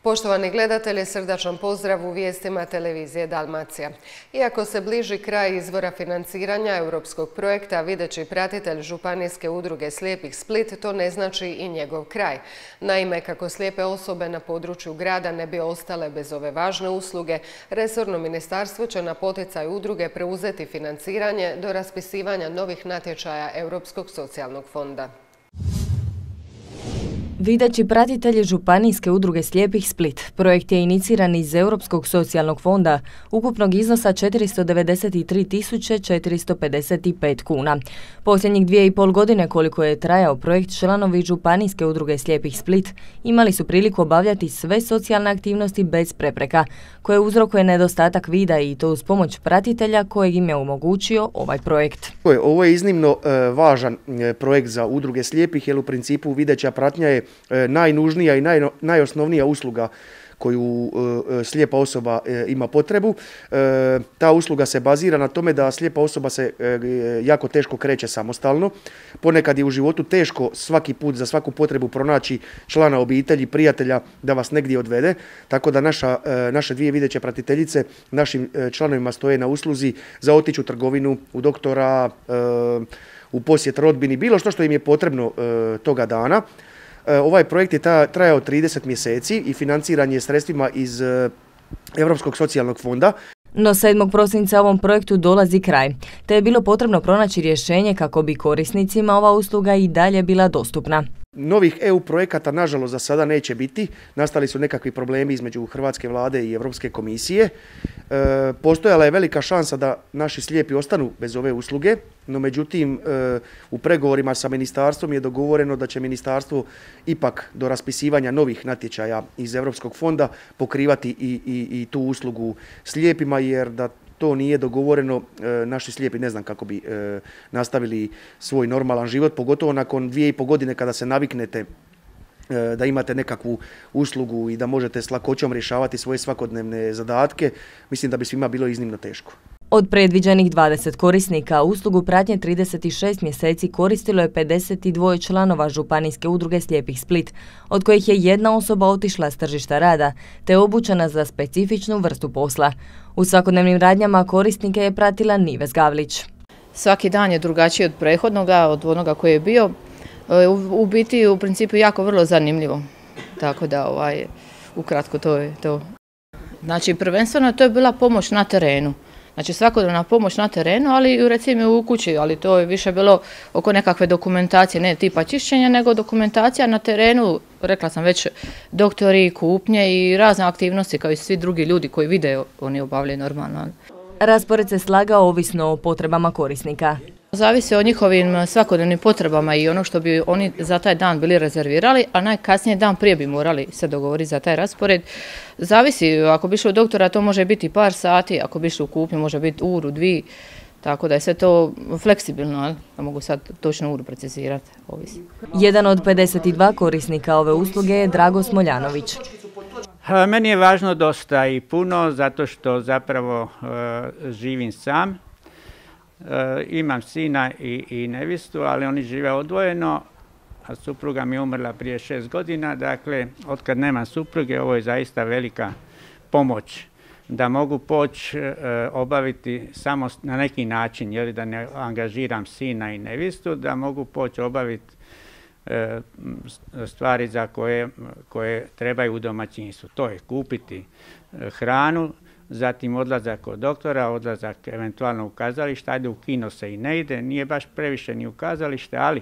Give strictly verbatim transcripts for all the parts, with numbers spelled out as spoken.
Poštovani gledatelji, srdačan pozdrav u vijestima televizije Dalmacija. Iako se bliži kraj izvora financiranja europskog projekta, videći pratitelj Županijske udruge slijepih Split, to ne znači i njegov kraj. Naime, kako slijepe osobe na području grada ne bi ostale bez ove važne usluge, resorno ministarstvo će na poticaj udruge preuzeti financiranje do raspisivanja novih natječaja Europskog socijalnog fonda. Videći pratitelji Županijske udruge slijepih Split, projekt je iniciran iz Europskog socijalnog fonda ukupnog iznosa četiristo devedeset tri tisuće četiristo pedeset pet kuna. Posljednjih dvije i pol godine koliko je trajao projekt, članovi Županijske udruge slijepih Split imali su priliku obavljati sve socijalne aktivnosti bez prepreka, koje uzrokuje nedostatak vida i to uz pomoć pratitelja kojeg im je omogućio ovaj projekt. Ovo je iznimno važan projekt za udruge slijepih jer u principu videća pratnja je najnužnija i naj, najosnovnija usluga koju e, slijepa osoba e, ima potrebu. E, ta usluga se bazira na tome da slijepa osoba se e, jako teško kreće samostalno. Ponekad je u životu teško svaki put za svaku potrebu pronaći člana obitelji, prijatelja da vas negdje odvede. Tako da naša, e, naše dvije videće pratiteljice našim e, članovima stoje na usluzi za otići u trgovinu, u doktora, e, u posjet rodbini, bilo što što im je potrebno e, toga dana. Ovaj projekt je trajao trideset mjeseci i financiran je sredstvima iz Europskog socijalnog fonda. No sedmog prosinca ovom projektu dolazi kraj, te je bilo potrebno pronaći rješenje kako bi korisnicima ova usluga i dalje bila dostupna. Novih E U projekata nažalost za sada neće biti. Nastali su nekakvi problemi između Hrvatske vlade i Europske komisije. E, postojala je velika šansa da naši slijepi ostanu bez ove usluge, no međutim e, u pregovorima sa ministarstvom je dogovoreno da će ministarstvo ipak do raspisivanja novih natječaja iz Europskog fonda pokrivati i, i, i tu uslugu slijepima, jer da to nije dogovoreno, e, naši slijepi ne znam kako bi e, nastavili svoj normalan život, pogotovo nakon dvije i po godine kada se naviknete e, da imate nekakvu uslugu i da možete s lakoćom rješavati svoje svakodnevne zadatke. Mislim da bi svima bilo iznimno teško. Od predviđenih dvadeset korisnika, uslugu pratnje trideset šest mjeseci koristilo je pedeset dva članova Županijske udruge slijepih Split, od kojih je jedna osoba otišla s tržišta rada, te obučena za specifičnu vrstu posla. U svakodnevnim radnjama korisnike je pratila Nives Gavlić. Svaki dan je drugačiji od prethodnoga, od onoga koji je bio. U, u biti, u principu, jako vrlo zanimljivo. Tako da, ovaj, ukratko, to je to. Znači, prvenstveno to je bila pomoć na terenu. Znači svakodnevna pomoć na terenu, ali recimo u kući, ali to je više bilo oko nekakve dokumentacije, ne tipa čišćenja, nego dokumentacija na terenu, rekla sam već, doktori, kupnje i razne aktivnosti kao i svi drugi ljudi koji vide, oni obavljaju normalno. Raspored se slagao ovisno o potrebama korisnika. Zavisi o njihovim svakodnevnim potrebama i ono što bi oni za taj dan bili rezervirali, a najkasnije dan prije bi morali se dogovoriti za taj raspored. Zavisi, ako bi išli u doktora to može biti par sati, ako bi išli u kupnju može biti uru, dvije, tako da je sve to fleksibilno, ne mogu sad točno uru precizirati. Ovisi. Jedan od pedeset dva korisnika ove usluge je Drago Smoljanović. Meni je važno dosta i puno zato što zapravo e, živim sam. E, imam sina i, i nevistu, ali oni žive odvojeno, a supruga mi je umrla prije šest godina. Dakle, otkad nemam supruge, ovo je zaista velika pomoć da mogu poći e, obaviti samo na neki način, jeli da ne angažiram sina i nevistu, da mogu poći obaviti e, stvari za koje, koje trebaju u domaćinstvu. To je kupiti e, hranu, zatim odlazak kod doktora, odlazak eventualno u kazalište, ajde u kino se i ne ide, nije baš previše ni u kazalište, ali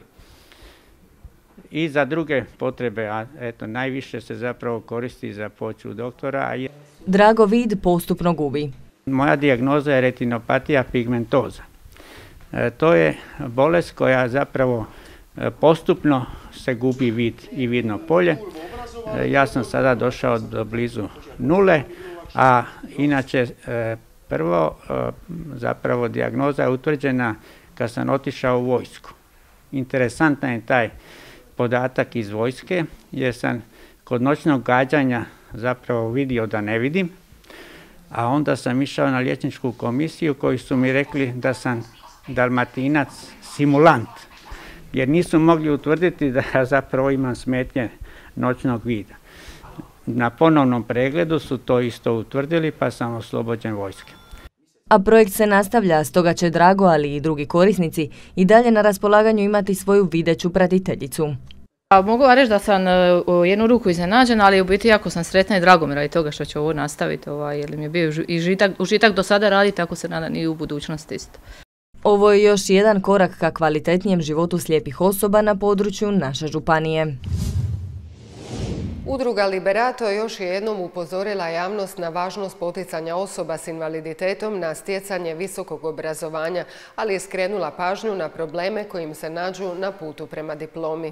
i za druge potrebe, a eto, najviše se zapravo koristi za poći u doktora. Drago vid postupno gubi. Moja dijagnoza je retinopatija pigmentoza. E, to je bolest koja zapravo e, postupno se gubi vid i vidno polje. E, ja sam sada došao do blizu nule, a inače e, prvo e, zapravo dijagnoza je utvrđena kad sam otišao u vojsku. Interesantan je taj podatak iz vojske jer sam kod noćnog gađanja zapravo vidio da ne vidim, a onda sam išao na liječničku komisiju koji su mi rekli da sam dalmatinac simulant, jer nisu mogli utvrditi da ja zapravo imam smetnje noćnog vida. na ponovnom pregledu su to isto utvrdili pa sam oslobođen vojske. A projekt se nastavlja, stoga će Drago, ali i drugi korisnici i dalje na raspolaganju imati svoju videću pratiteljicu. A mogu vam reći da sam u jednu ruku iznenađena, ali u biti jako sam sretna i drago mi radi toga što će ovo nastaviti, ovaj, jer mi je bio i užitak, užitak do sada raditi, tako se nadam i u budućnosti isto. Ovo je još jedan korak ka kvalitetnijem životu slijepih osoba na području naše županije. Udruga Liberato još je jednom upozorila javnost na važnost poticanja osoba s invaliditetom na stjecanje visokog obrazovanja, ali je skrenula pažnju na probleme kojim se nađu na putu prema diplomi.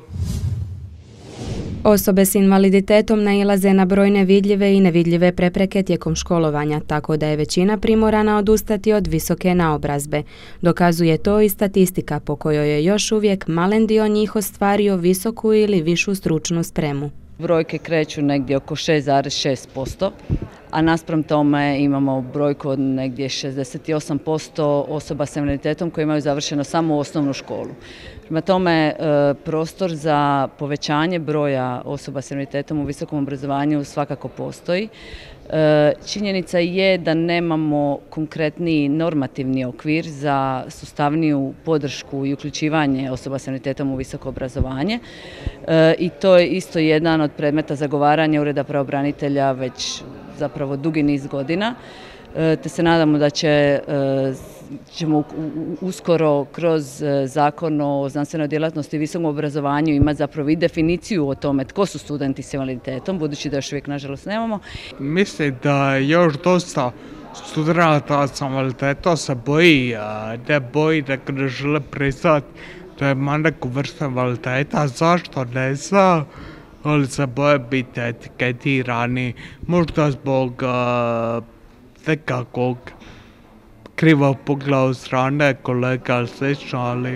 Osobe s invaliditetom nailaze na brojne vidljive i nevidljive prepreke tijekom školovanja, tako da je većina primorana odustati od visoke naobrazbe. Dokazuje to i statistika po kojoj je još uvijek malen dio njih ostvario visoku ili višu stručnu spremu. Brojke kreću negdje oko šest zarez šest posto, a naspram tome imamo brojku od negdje šezdeset osam posto osoba s invaliditetom koji imaju završeno samo osnovnu školu. Prema tome, prostor za povećanje broja osoba s invaliditetom u visokom obrazovanju svakako postoji. Činjenica je da nemamo konkretni normativni okvir za sustavniju podršku i uključivanje osoba s invaliditetom u visoko obrazovanje i to je isto jedan od predmeta zagovaranja Ureda pravobranitelja već zapravo dugi niz godina, te se nadamo da će, ćemo uskoro kroz Zakon o znanstvenoj djelatnosti i visokom obrazovanju imati zapravo i definiciju o tome tko su studenti s invaliditetom, budući da još uvijek nažalost nemamo. Mislim da još dosta studenata s invaliditetom se boji, ne boji da ne žele priznati da ima neku vrstu invaliditeta. Zašto ne znam, ali se boje biti etiketirani, možda zbog nekakvog krivog pogleda od strane kolega ili slično, ali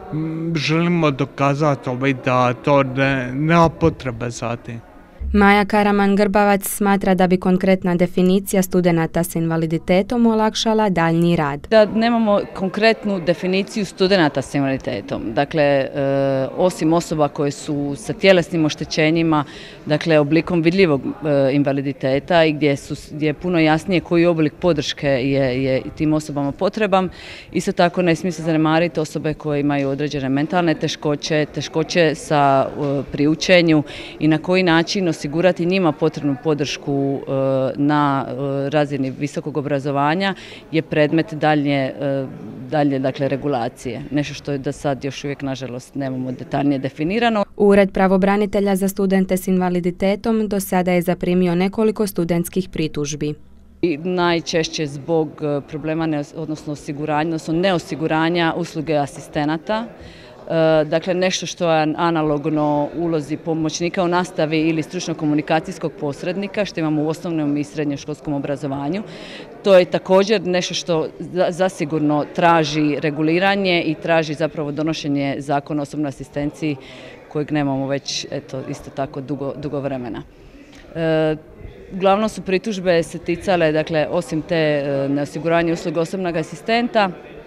želimo dokazati da to ne, nema potrebe za tim. Maja Karaman-Grbavac smatra da bi konkretna definicija studenata s invaliditetom olakšala daljnji rad. Da nemamo konkretnu definiciju studenata s invaliditetom, dakle e, osim osoba koje su sa tjelesnim oštećenjima, dakle oblikom vidljivog e, invaliditeta i gdje, su, gdje je puno jasnije koji oblik podrške je, je tim osobama potreban. Isto tako ne smije se zanemariti osobe koje imaju određene mentalne teškoće, teškoće sa e, pri učenju i na koji način osigurati njima potrebnu podršku na razini visokog obrazovanja je predmet dalje, dalje dakle, regulacije. Nešto što je do sad još uvijek nažalost nemamo detaljnije definirano. Ured pravobranitelja za studente s invaliditetom do sada je zaprimio nekoliko studentskih pritužbi. I najčešće zbog problema ne, odnosno osiguranja, odnosno neosiguranja usluge asistenata. Dakle, nešto što je analogno ulozi pomoćnika u nastavi ili stručno-komunikacijskog posrednika, što imamo u osnovnom i srednjoškolskom obrazovanju. To je također nešto što zasigurno traži reguliranje i traži zapravo donošenje zakona o osobnoj asistenciji kojeg nemamo već eto, isto tako dugo, dugo vremena. E, Uglavnom su pritužbe se ticale, dakle, osim te neosiguranja usluge osobnog asistenta,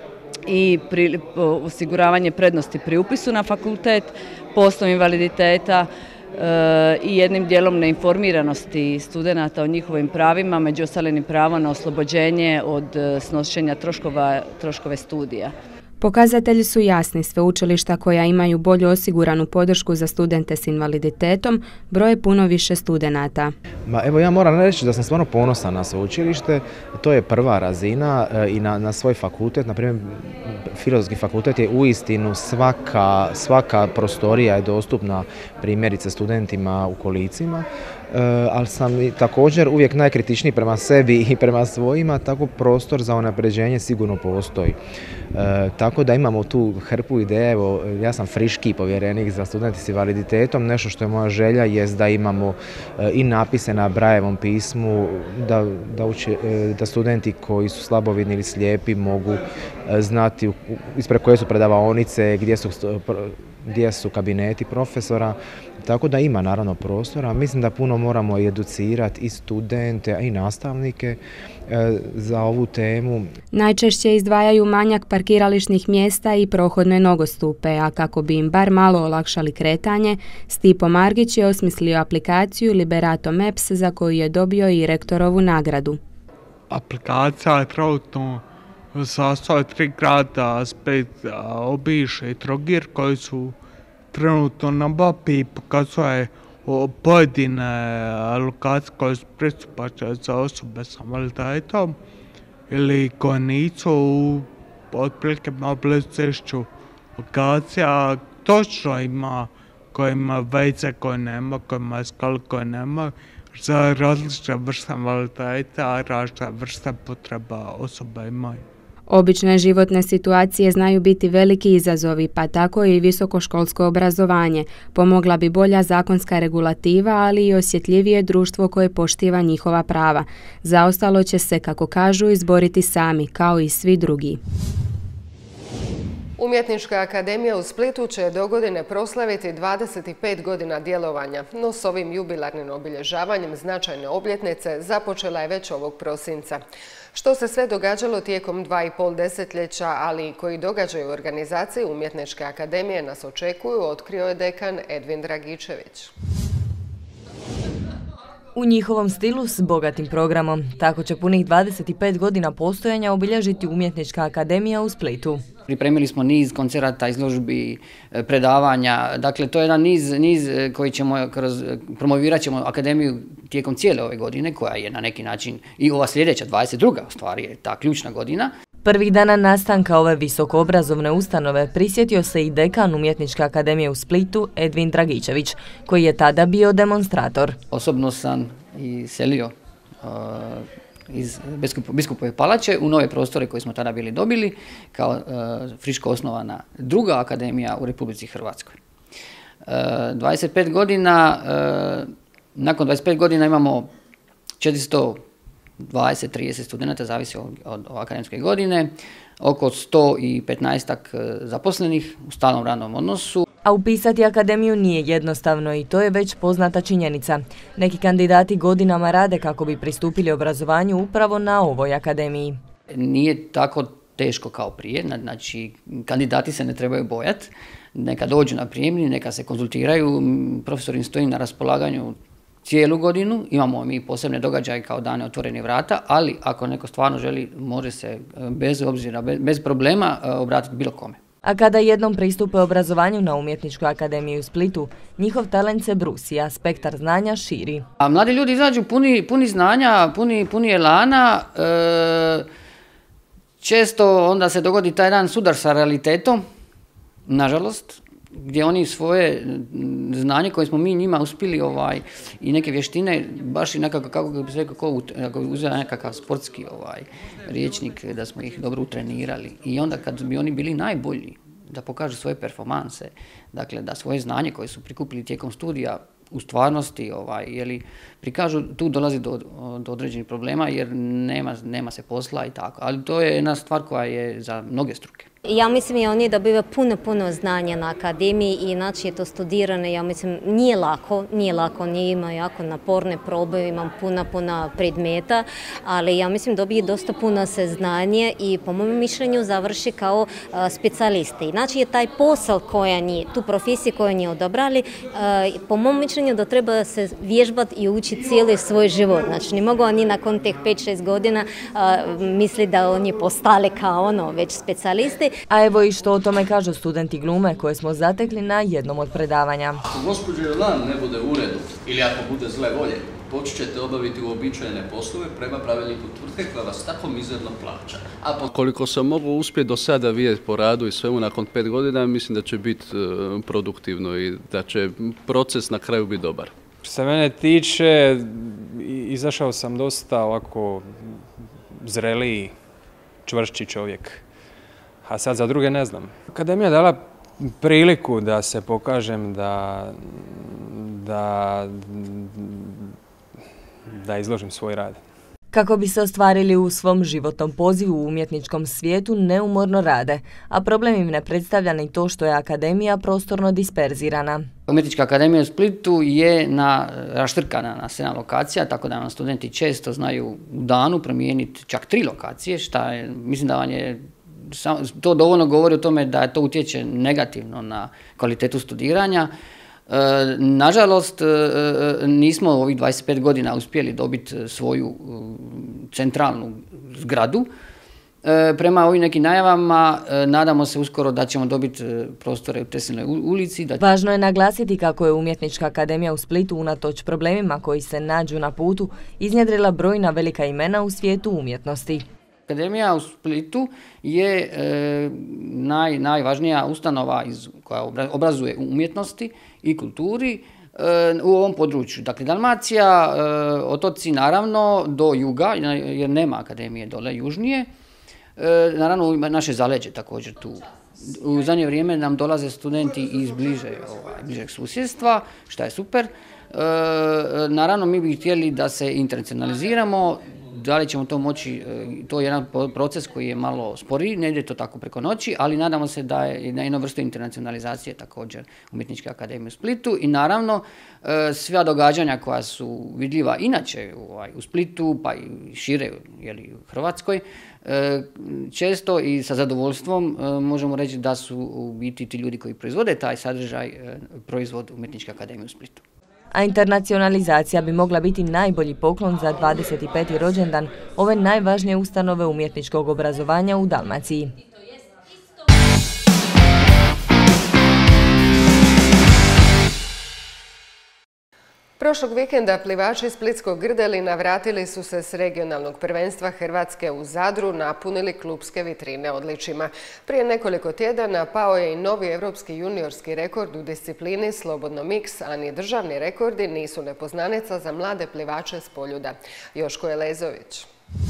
i pri, osiguravanje prednosti pri upisu na fakultet, po osnovi invaliditeta e, i jednim dijelom neinformiranosti studenata o njihovim pravima, među ostalim pravo na oslobođenje od snošenja troškova, troškove studija. Pokazatelji su jasni, sveučilišta koja imaju bolje osiguranu podršku za studente s invaliditetom broje puno više studenata. Ma evo ja moram reći da sam stvarno ponosan na sveučilište, to je prva razina i na, na svoj fakultet, na primjer Filozofski fakultet je uistinu svaka, svaka prostorija je dostupna primjerice studentima u kolicima. E, ali sam i također uvijek najkritičniji prema sebi i prema svojima, tako prostor za unapređenje sigurno postoji. E, tako da imamo tu hrpu ideje, evo, ja sam friški povjerenik za studente s invaliditetom, nešto što je moja želja jest da imamo e, i napise na Brailleovom pismu, da, da, uči, e, da studenti koji su slabovidni ili slijepi mogu e, znati u, ispred koje su predavaonice, gdje su gdje su kabineti profesora, tako da ima naravno prostora. Mislim da puno moramo educirati i studente, a i nastavnike e, za ovu temu. Najčešće izdvajaju manjak parkirališnih mjesta i prohodne nogostupe, a kako bi im bar malo olakšali kretanje, Stipo Margić je osmislio aplikaciju Liberato Maps za koju je dobio i rektorovu nagradu. Aplikacija je trenutno sastoji tri grada, Split, Obiše i Trogir, koji su trenutno na mapi i pokazuje pojedine lokacije koje su pristupačne za osobe s invaliditetom ili koje nisu otprilike na blizišću lokacija. Točno ima koje ima vejce, koje nema, koje ima skale, koje nema, za različite vrste invaliditeta, različite vrste potreba osoba imaju. Obične životne situacije znaju biti veliki izazovi, pa tako i visokoškolsko obrazovanje. Pomogla bi bolja zakonska regulativa, ali i osjetljivije društvo koje poštiva njihova prava. Zaostalo će se, kako kažu, izboriti sami, kao i svi drugi. Umjetnička akademija u Splitu će dogodine proslaviti dvadeset pet godina djelovanja, no s ovim jubilarnim obilježavanjem značajne obljetnice započela je već ovog prosinca. Što se sve događalo tijekom dva i pol desetljeća, ali i koji događaju u organizaciji Umjetničke akademije nas očekuju, otkrio je dekan Edvin Dragičević. U njihovom stilu s bogatim programom. Tako će punih dvadeset pet godina postojanja obilježiti Umjetnička akademija u Splitu. Pripremili smo niz koncerata, izložbi, predavanja. Dakle, to je jedan niz, niz koji ćemo, kroz, promovirat ćemo akademiju tijekom cijele ove godine, koja je na neki način i ova sljedeća, dvadeset druga u stvari je ta ključna godina. Prvih dana nastanka ove visokoobrazovne ustanove prisjetio se i dekan Umjetničke akademije u Splitu Edvin Dragičević, koji je tada bio demonstrator. Osobno sam i selio uh, iz Biskupove palače u nove prostore koje smo tada bili dobili kao uh, friško osnovana druga akademija u Republici Hrvatskoj. Uh, dvadeset pet godina, uh, nakon dvadeset pet godina imamo četiristo dvadeset do trideset studenta, zavisi od, od, od akademske godine, oko sto petnaest zaposlenih u stalnom radnom odnosu. A upisati akademiju nije jednostavno i to je već poznata činjenica. Neki kandidati godinama rade kako bi pristupili obrazovanju upravo na ovoj akademiji. Nije tako teško kao prije, znači kandidati se ne trebaju bojati, neka dođu na prijemni, neka se konzultiraju, profesor im stoji na raspolaganju cijelu godinu, imamo mi posebne događaje kao dane otvorenih vrata, ali ako neko stvarno želi, može se bez obzira, bez problema obratiti bilo kome. A kada jednom pristupe obrazovanju na Umjetničkoj akademiji u Splitu, njihov talent se brusi, a spektar znanja širi. A mladi ljudi izađu puni, puni znanja, puni, puni elana, e, često onda se dogodi taj dan sudar sa realitetom, nažalost, gdje oni svoje znanje koje smo mi njima uspjeli ovaj, i neke vještine, baš i nekako, kako bi se rekao, ako bi uzeli nekakav sportski ovaj, riječnik, da smo ih dobro utrenirali. I onda kad bi oni bili najbolji da pokažu svoje performanse, dakle da svoje znanje koje su prikupili tijekom studija u stvarnosti ovaj, jeli, prikažu, tu dolazi do, do određenih problema jer nema, nema se posla i tako. Ali to je jedna stvar koja je za mnoge struke. Ja mislim da oni dobivaju puno, puno znanja na akademiji i inače je to studirano, ja mislim, nije lako, nije lako, oni imaju jako naporne probe, imam puno, puno predmeta, ali ja mislim dobije dosta puno saznanje i po mom mišljenju završi kao uh, specijalisti. Znači je taj posao koji oni, tu profesiju koju oni odabrali, uh, po mom mišljenju da treba se vježbati i učiti cijeli svoj život. Znači ne mogu oni nakon teh pet šest godina uh, misli da oni postali kao ono već specijalisti. A evo i što o tome kažu studenti glume koje smo zatekli na jednom od predavanja. Ako gospođe lan ne bude u redu ili ako bude zle volje, počet ćete obaviti uobičajene poslove prema pravilniku tvrtke koja vas tako mizerno plaća. A po... Koliko sam mogu uspjeti do sada vidjeti po radu i svemu nakon pet godina, mislim da će biti uh, produktivno i da će proces na kraju biti dobar. Što se mene tiče, izašao sam dosta ovako zreliji, čvršći čovjek. A sad za druge ne znam. Akademija je dala priliku da se pokažem, da, da, da izložim svoj rad. Kako bi se ostvarili u svom životnom pozivu u umjetničkom svijetu, neumorno rade, a problem im ne predstavlja ni to što je akademija prostorno disperzirana. Umjetnička akademija u Splitu je na, raštrkana na sedam lokacija, tako da nam studenti često znaju u danu promijeniti čak tri lokacije, šta je, mislim da vam je, to dovoljno govori o tome da to utječe negativno na kvalitetu studiranja. E, nažalost, e, nismo ovih dvadeset pet godina uspjeli dobiti svoju centralnu zgradu. E, prema ovim nekim najavama e, nadamo se uskoro da ćemo dobiti prostore u Teslinoj ulici. Da... Važno je naglasiti kako je Umjetnička akademija u Splitu unatoč problemima koji se nađu na putu iznjedrila brojna velika imena u svijetu umjetnosti. Akademija u Splitu je e, naj, najvažnija ustanova iz, koja obrazuje umjetnosti i kulturi e, u ovom području. Dakle, Dalmacija, e, otoci naravno do juga, jer nema akademije dole južnije. E, naravno, naše zaleđe također tu. U zadnje vrijeme nam dolaze studenti iz bliže, ovaj, bližeg susjedstva, što je super. E, naravno, mi bi htjeli da se internacionaliziramo. Da li ćemo to moći, to je jedan proces koji je malo sporiji, ne ide to tako preko noći, ali nadamo se da je na jednu vrstu internacionalizacije također Umjetničke akademije u Splitu i naravno sva događanja koja su vidljiva inače u Splitu pa i šire jeli, u Hrvatskoj, često i sa zadovoljstvom možemo reći da su u biti ti ljudi koji proizvode taj sadržaj proizvod Umjetničke akademije u Splitu. A internacionalizacija bi mogla biti najbolji poklon za dvadeset peti rođendan ove najvažnije ustanove umjetničkog obrazovanja u Dalmaciji. Prošlog vikenda plivači splitskog Grdelina vratili su se s regionalnog prvenstva Hrvatske u Zadru, napunili klupske vitrine odličjima. Prije nekoliko tjedana pao je i novi evropski juniorski rekord u disciplini slobodno miks, a ni državni rekordi nisu nepoznanica za mlade plivače s Poljuda. Joško Elezović.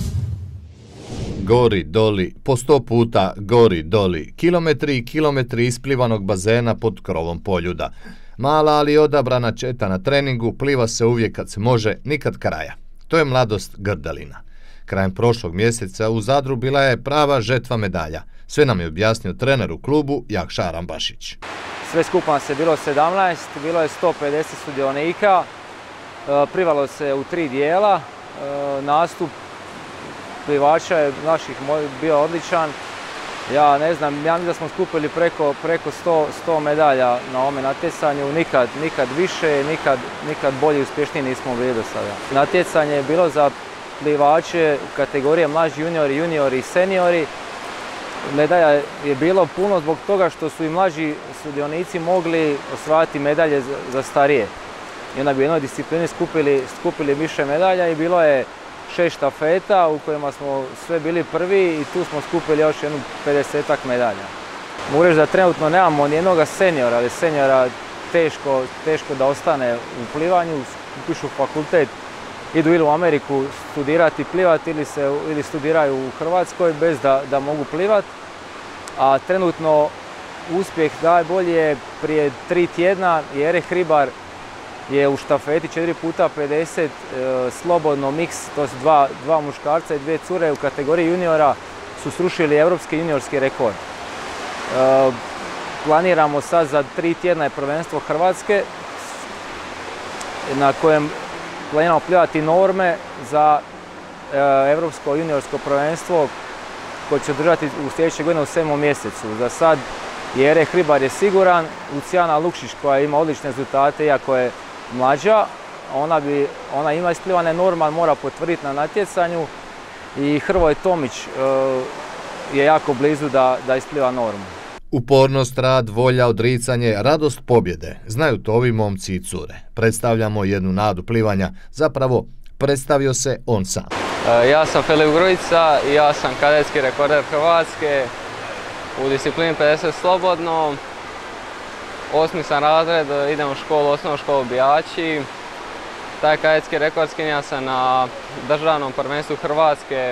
Gori, doli, po sto puta gori, doli, kilometri i kilometri isplivanog bazena pod krovom Poljuda. Mala, ali odabrana četa na treningu, pliva se uvijek kad se može, nikad kraja. To je mladost Grdelina. Krajem prošlog mjeseca u Zadru bila je prava žetva medalja. Sve nam je objasnio trener u klubu Jakša Rambašić. Sve skupa nas je bilo sedamnaest, bilo je sto pedeset sudionika, plivalo se u tri dijela, nastup plivača je naših bio odličan. Ja ne znam, ja mislim da smo skupili preko, preko sto, sto medalja na ovome natjecanju, nikad, nikad više, nikad, nikad bolje i uspješniji nismo bili do sada. Natjecanje je bilo za plivače u kategorije mlađi juniori, juniori i seniori. Medalja je bilo puno zbog toga što su i mlađi sudionici mogli osvajati medalje za, za starije. I onda bi u jednoj disciplini skupili, skupili više medalja i bilo je šest štafeta u kojima smo sve bili prvi i tu smo skupili još jednu pedesetak medalja. Mogu reći da trenutno nemamo nijednoga seniora, ali seniora teško, teško da ostane u plivanju, upišu fakultet, idu ili u Ameriku studirati plivati ili, se, ili studiraju u Hrvatskoj bez da, da mogu plivati. A trenutno uspjeh najbolji je prije tri tjedna Jere Hribar je u štafeti četiri puta pedeset e, slobodno miks, to su dva, dva muškarca i dvije cure u kategoriji juniora su srušili europski juniorski rekord. E, planiramo sad za tri tjedna je prvenstvo Hrvatske na kojem planiramo plivati norme za e, europsko juniorsko prvenstvo koje će održati u sljedećoj godini u sedmom mjesecu. Za sad Jere Hribar je siguran, Lucijana Lukšić koja ima odlične rezultate iako je mlađa, ona, bi, ona ima isplivane norme, mora potvrditi na natjecanju i Hrvoje Tomić e, je jako blizu da, da ispliva normu. Upornost, rad, volja, odricanje, radost pobjede. Znaju to ovi momci i cure. Predstavljamo jednu nadu plivanja, zapravo predstavio se on sam. E, ja sam Filip Grujica i ja sam kadetski rekorder Hrvatske u disciplini pedeset slobodno. Osmi sam razred, idem u školu, osnovnu školu Bijači. Taj kadetski rekord skinja sam na državnom prvenstvu Hrvatske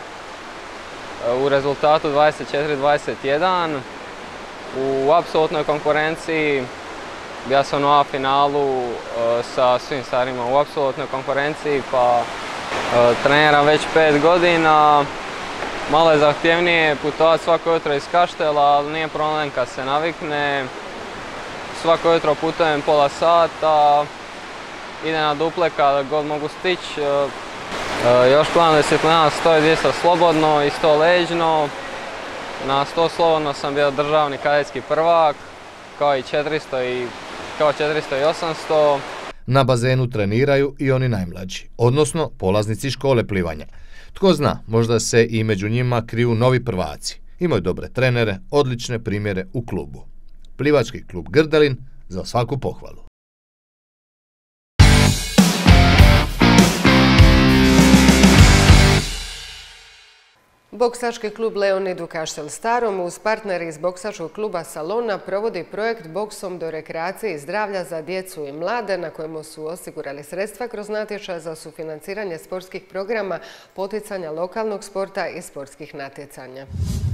u rezultatu dvadeset četiri dvadeset jedan. U apsolutnoj konkurenciji ja sam u A finalu sa svim starima u apsolutnoj konkurenciji, pa Treniram već pet godina. Malo je zahtjevnije putovati svako jutro iz Kaštela, ali nije problem kad se navikne. Svako jutro putujem pola sata, idem na duple kada god mogu stići. Još plan disciplina sto i dvjesto slobodno i sto leđno. Na sto slobodno sam bio državni kadetski prvak, kao i četiristo i, kao četiristo i osamsto. Na bazenu treniraju i oni najmlađi, odnosno polaznici škole plivanja. Tko zna, možda se i među njima kriju novi prvaci. Imaju dobre trenere, odlične primjere u klubu. Plivački klub Grdelin za svaku pohvalu. Boksački klub Leonid u Kaštel Starom uz partneri iz boksačkog kluba Salona provodi projekt Boksom do rekreacije i zdravlja za djecu i mlade na kojemu su osigurali sredstva kroz natječaj za sufinanciranje sportskih programa, poticanja lokalnog sporta i sportskih natjecanja.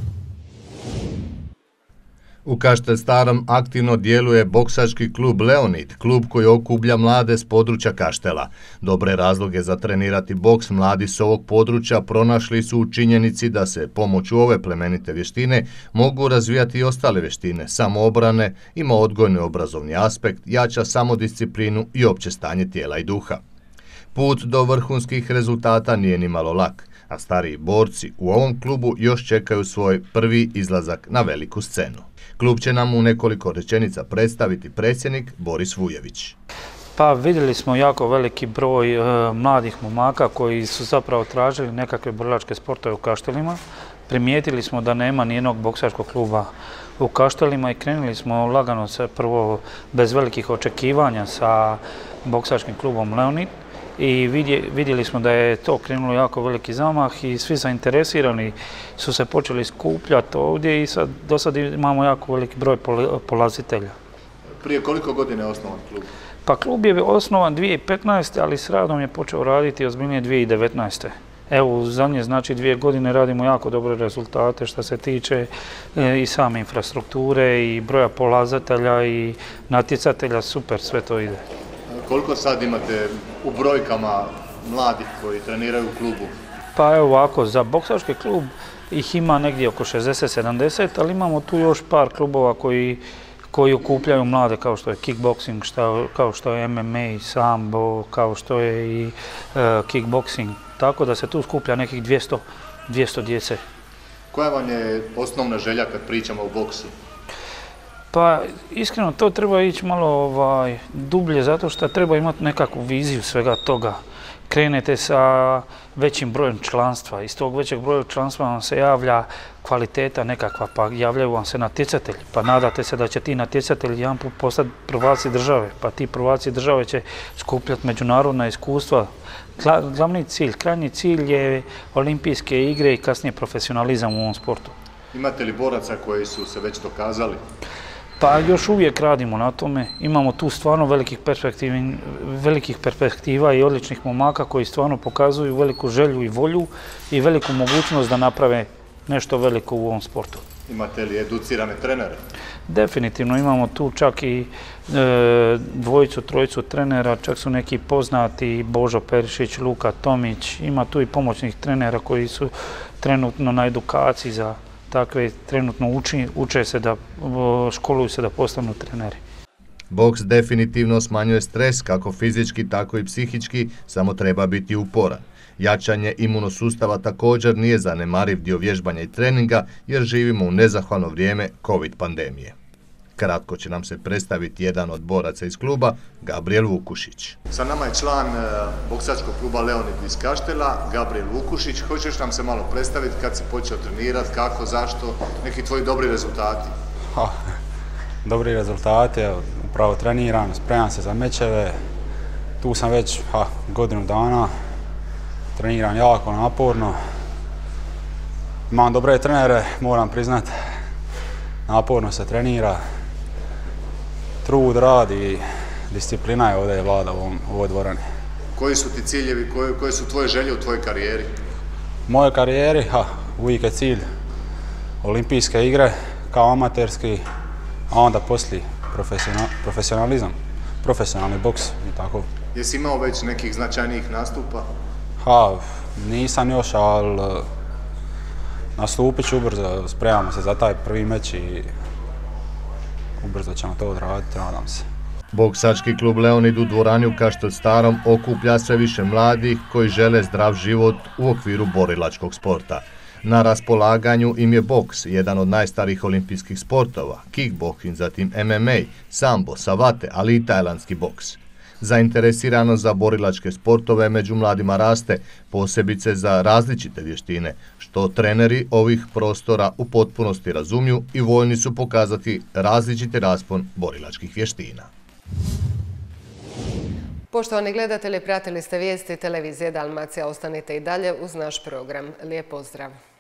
U Kaštel Starom aktivno djeluje boksački klub Leonid, klub koji okuplja mlade s područja Kaštela. Dobre razloge za trenirati boks mladi s ovog područja pronašli su u činjenici da se pomoću ove plemenite vještine mogu razvijati i ostale vještine, samoobrane, ima odgojni obrazovni aspekt, jača samodisciplinu i opće stanje tijela i duha. Put do vrhunskih rezultata nije ni malo lak, a stariji borci u ovom klubu još čekaju svoj prvi izlazak na veliku scenu. Klub će nam u nekoliko rečenica predstaviti predsjednik Boris Vujević. Pa vidjeli smo jako veliki broj e, mladih momaka koji su zapravo tražili nekakve borilačke sportove u Kaštelima. Primijetili smo da nema nijednog boksačkog kluba u Kaštelima i krenuli smo lagano se prvo bez velikih očekivanja sa boksačkim klubom Leonid. I vidjeli smo da je to krenulo jako veliki zamah i svi zainteresirani su se počeli skupljati ovdje i sad, do sad imamo jako veliki broj polazitelja. Prije koliko godina je osnovan klub? Pa klub je osnovan dvije tisuće petnaeste. ali s radom je počeo raditi ozbiljnije dvije tisuće devetnaeste. Evo, u zadnje znači dvije godine radimo jako dobre rezultate što se tiče e, i same infrastrukture i broja polazatelja i natjecatelja, super sve to ide. Koliko sad imate u brojkama mladih koji treniraju u klubu? Pa evo ovako, za boksački klub ih ima negdje oko šezdeset sedamdeset, ali imamo tu još par klubova koji, koji okupljaju mlade kao što je kickboxing, šta, kao što je M M A, sambo, kao što je i uh, kickboxing. Tako da se tu skuplja nekih dvjesto, dvjesto djece. Koja vam je osnovna želja kad pričamo o boksu? Pa iskreno to treba ići malo ovaj, dublje zato što treba imati nekakvu viziju svega toga. Krenete sa većim brojem članstva, iz tog većeg broja članstva vam se javlja kvaliteta nekakva, pa javljaju vam se natjecatelji, pa nadate se da će ti natjecatelji jedan put postati prvaci države, pa ti prvaci države će skupljati međunarodna iskustva. Glavni cilj, krajnji cilj je olimpijske igre i kasnije profesionalizam u ovom sportu. Imate li boraca koji su se već dokazali? Pa još uvijek radimo na tome, imamo tu stvarno velikih, velikih perspektiva i odličnih momaka koji stvarno pokazuju veliku želju i volju i veliku mogućnost da naprave nešto veliko u ovom sportu. Imate li educirane trenere? Definitivno, imamo tu čak i e, dvojicu, trojicu trenera, čak su neki poznati, Božo Perišić, Luka Tomić, ima tu i pomoćnih trenera koji su trenutno na edukaciji za takve, trenutno uči, uče se da, školuju se da postanu treneri. Boks definitivno smanjuje stres, kako fizički, tako i psihički, samo treba biti uporan. Jačanje imunosustava također nije zanemariv dio vježbanja i treninga, jer živimo u nezahvalno vrijeme COVID pandemije. Kratko će nam se predstaviti jedan od boraca iz kluba, Gabriel Vukušić. Sa nama je član boksačkog kluba Leonid iz Kaštela, Gabriel Vukušić. Hoćeš nam se malo predstaviti kad si počeo trenirati, kako, zašto, neki tvoji dobri rezultati? Ha, dobri rezultati, evo, upravo treniram, spremam se za mečeve. Tu sam već ha, godinu dana, treniram jako naporno. Imam dobre trenere, moram priznat, naporno se trenira. Trud, rad i disciplina je ovdje vlada u, ovom, u ovoj dvorani. Koji su ti ciljevi, koje, koje su tvoje želje u tvojoj karijeri? U mojoj karijeri, ha, uvijek je cilj olimpijske igre kao amaterski, a onda poslije profesional, profesionalizam, profesionalni boks i tako. Jesi imao već nekih značajnijih nastupa? Ha, nisam još, ali nastupit ću ubrzo, spremamo se za taj prvi meč i ubrzo ćemo to odraditi, nadam se. Boksački klub Leonid u dvorani u Kaštel Starom okuplja sve više mladih koji žele zdrav život u okviru borilačkog sporta. Na raspolaganju im je boks, jedan od najstarijih olimpijskih sportova, kickboxing, zatim M M A, sambo, savate, ali i tajlandski boks. Zainteresiranost za borilačke sportove među mladima raste, posebice za različite vještine, što treneri ovih prostora u potpunosti razumiju i voljni su pokazati različiti raspon borilačkih vještina. Poštovani gledatelji, pratili ste vijesti televizije Dalmacija. Ostanite i dalje uz naš program. Lijep pozdrav!